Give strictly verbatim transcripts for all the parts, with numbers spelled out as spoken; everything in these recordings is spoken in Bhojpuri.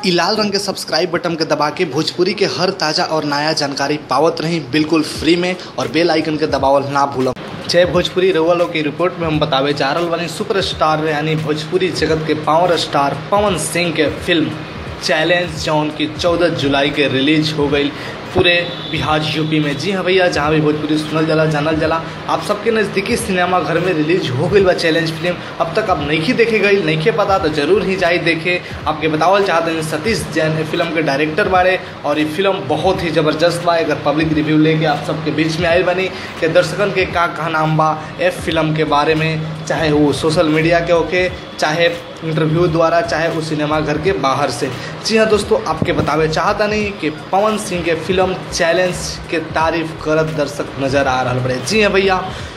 इ लाल रंग के सब्सक्राइब बटन के दबा के भोजपुरी के हर ताज़ा और नया जानकारी पावत रही बिल्कुल फ्री में और बेल आइकन के दबावल ना भूलम। जय भोजपुरी रउआ लोग की रिपोर्ट में हम बतावे जा रहल बानी सुपरस्टार यानी भोजपुरी जगत के पावर स्टार पवन सिंह के फिल्म चैलेंज जौन की चौदह जुलाई के रिलीज हो गई पूरे बिहार यूपी में। जी हाँ भैया, जहाँ भी भोजपुरी सुनल जाला जानल जाला आप सबके नज़दीकी सिनेमा घर में रिलीज हो गई बा चैलेंज फिल्म। अब तक अब नहीं देखे गई नहीं पता तो जरूर ही जाए देखे। आपके बतावल चाहते हैं सतीश जैन फिल्म के डायरेक्टर बारे और ये फिल्म बहुत ही ज़बरदस्त बा। अगर पब्लिक रिव्यू लेके आप सबके बीच में आए बनी कि दर्शकन के का कहनाम बा ए फिल्म के बारे में, चाहे वो सोशल मीडिया के होके चाहे इंटरव्यू द्वारा चाहे उस सिनेमा घर के बाहर से। जी हाँ दोस्तों, आपके बतावे चाहता नहीं कि पवन सिंह के फिल्म चैलेंज के तारीफ करत दर्शक नज़र आ रहा बड़े। जी हाँ भैया,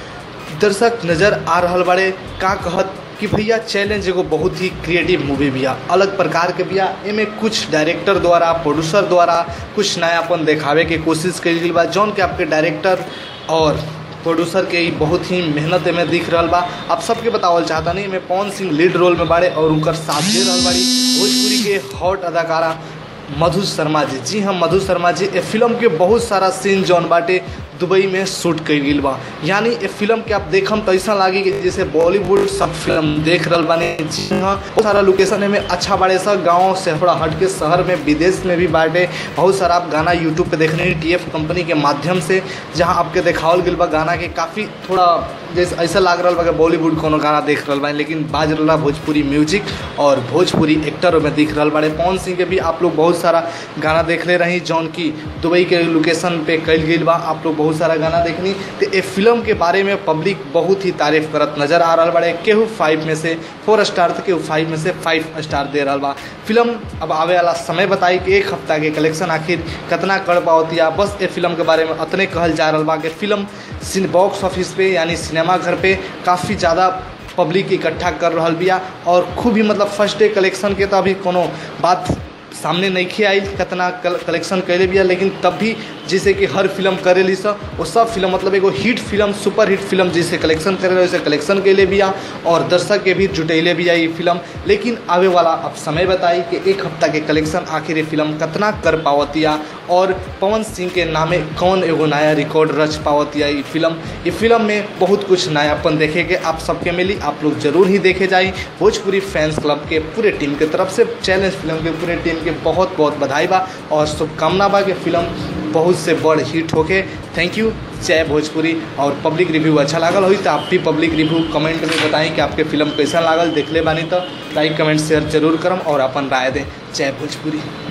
दर्शक नज़र आ रहा बड़े का कहत कि भैया चैलेंज एगो बहुत ही क्रिएटिव मूवी बिया, अलग प्रकार के बिया। एमे कुछ डायरेक्टर द्वारा प्रोड्यूसर द्वारा कुछ नयापन दिखावे के कोशिश करी गई बा, जौन के आपके डायरेक्टर और प्रोड्यूसर के ही बहुत ही मेहनत में दिख रहा बा। आप सबके बतावल चाहता नहीं मैं पवन सिंह लीड रोल में बाड़े और उनकर साथ दे रहा बाड़ी भोजपुरी के हॉट अदाकारा मधु शर्मा जी। जी हाँ, मधु शर्मा जी ए फिल्म के बहुत सारा सीन जौन बाटे दुबई में शूट कर गई बा। यानी ए फिल्म के आप देखम तो ऐसा लागी कि जैसे बॉलीवुड सब फिल्म देख रहा बानी। जी हाँ, बहुत सारा लोकेशन में अच्छा बाड़े सा, गाँव से थोड़ा हट के शहर में विदेश में भी बाटे। बहुत सारा आप गाना यूट्यूब पे देखने टी एफ कंपनी के माध्यम से जहाँ आपके देखावल गई बा गाना के काफ़ी थोड़ा जैसे ऐसा लाग रहा बा कि बॉलीवुड कोनो गाना देख रहा बा, लेकिन बाज रहा भोजपुरी म्यूजिक और भोजपुरी एक्टरों में दिख रहा बाड़े। पवन सिंह के भी आप लोग बहुत सारा गाना देख ले रही जौन की दुबई के लोकेशन पे कल गई बा। आप लोग बहुत सारा गाना देखनी तो ए फिल्म के बारे में पब्लिक बहुत ही तारीफ करत नजर आ रहा बड़े। केहू फाइव में से फोर स्टार तो केहू फाइव में से फाइव स्टार दे रहा बा। फिल्म अब आवे वाला समय बताई कि एक हफ्ता के कलेक्शन आखिर कितना कर पावतिया। बस ए फिल्म के बारे में उतने कहल जा रहा बा कि फिल्म बॉक्स ऑफिस पे यानी सिनेमा घर पे काफ़ी ज़्यादा पब्लिक इकट्ठा कर रहा बिया और खूब ही मतलब फर्स्ट डे कलेक्शन के तो अभी कोनो बात सामने नहीं आई कितना कलेक्शन कैले बिया, लेकिन तब भी जैसे कि हर फिल्म करेली सा वो सब फिल्म मतलब एगो hit film super hit film जैसे कलेक्शन करे वैसे कलेक्शन कैले बिया और दर्शक के भी जुटैले बिया ये फिल्म। लेकिन आवे वाला अब समय बताई कि एक हफ्ता के कलेक्शन आखिर ये फिल्म कितना कर पावतिया और पवन सिंह के नामे कौन एगो नया रिकॉर्ड रच पावतिया। ये फिल्म ये फिल्म में बहुत कुछ नयापन देखे के आप सबके मिली। आप लोग जरूर ही देखे जाए। भोजपुरी फैंस क्लब के पूरे टीम के तरफ से चैलेंज फिल्म के पूरे टीम के बहुत बहुत बधाई बा और शुभकामना बा कि फिल्म बहुत से बड़ हिट होके। Thank you. जय भोजपुरी। और पब्लिक रिव्यू अच्छा लागल हुई तो आप भी पब्लिक रिव्यू कमेंट में बताएं कि आपके फिल्म कैसा लागल। देखले बानी तो लाइक कमेंट शेयर जरूर करम और अपन राय दें। जय भोजपुरी।